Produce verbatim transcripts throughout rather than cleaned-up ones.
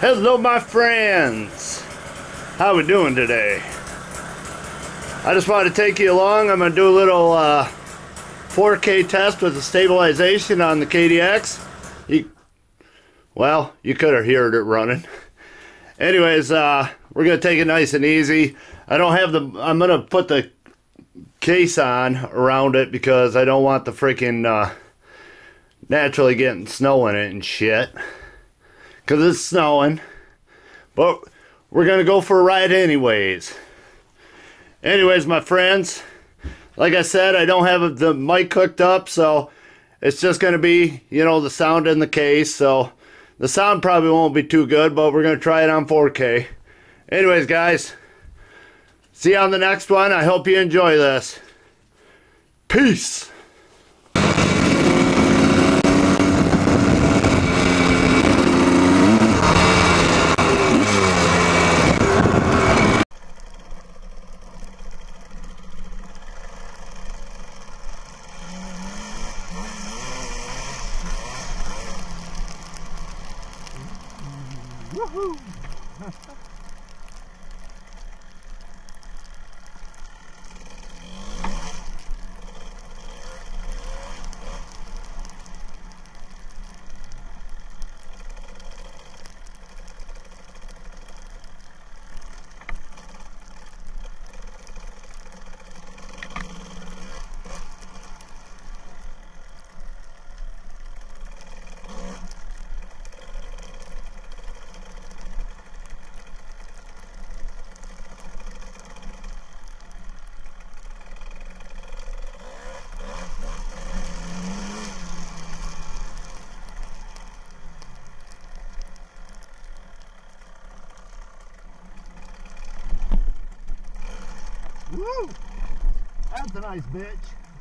Hello my friends, how we doing today? I just wanted to take you along. I'm going to do a little uh, four K test with the stabilization on the K D X. You, well, you could have heard it running. Anyways, uh, we're going to take it nice and easy. I don't have the, I'm going to put the case on around it because I don't want the freaking uh, naturally getting snow in it and shit. Because it's snowing. But we're going to go for a ride anyways. Anyways, my friends, like I said, I don't have the mic hooked up, so it's just going to be, you know, the sound in the case. So the sound probably won't be too good, but we're going to try it on four K. Anyways, guys, see you on the next one. I hope you enjoy this. Peace. Woohoo! Woo! That's a nice bitch.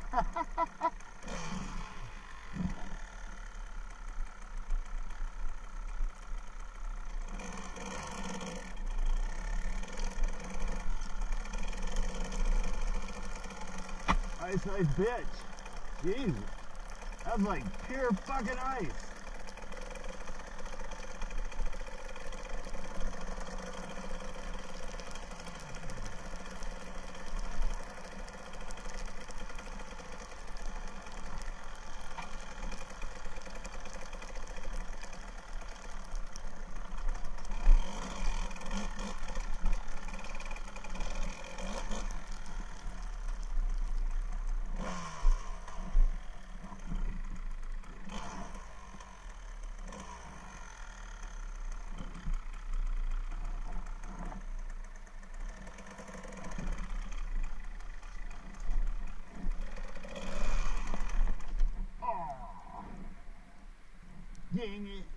Nice, nice bitch. Jeez. That's like pure fucking ice. Dang it.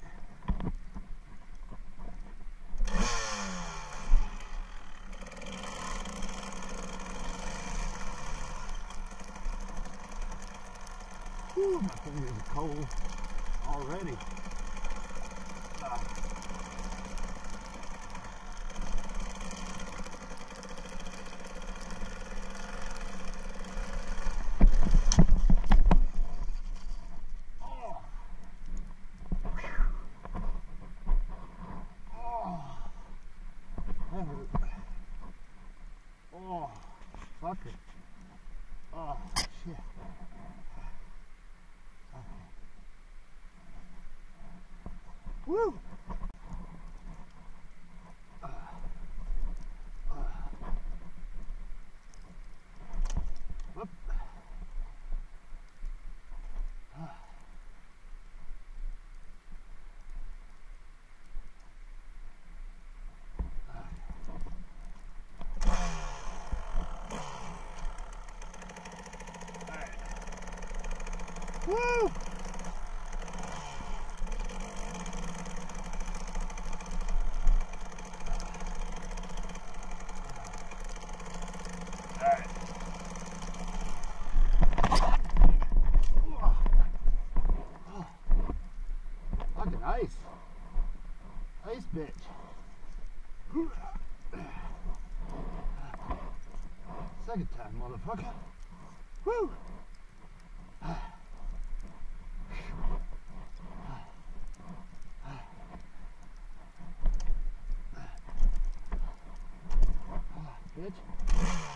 Whew, my fingers are cold already. Uh. Oh, fuck it. Oh, shit. Woo! Uh, uh, whoop. Uh. Woo! Fucking ice. Ice bitch. Second time, motherfucker. Woo! bitch.